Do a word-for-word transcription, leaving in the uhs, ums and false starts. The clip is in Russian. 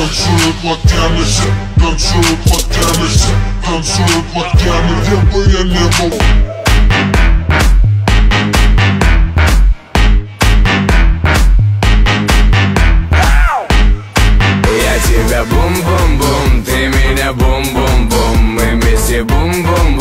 танцуют локтями, танцуют локтями, танцуют локтями, где бы я не был. Я тебя бум-бум-бум, ты меня бум-бум-бум, мы вместе бум-бум-бум.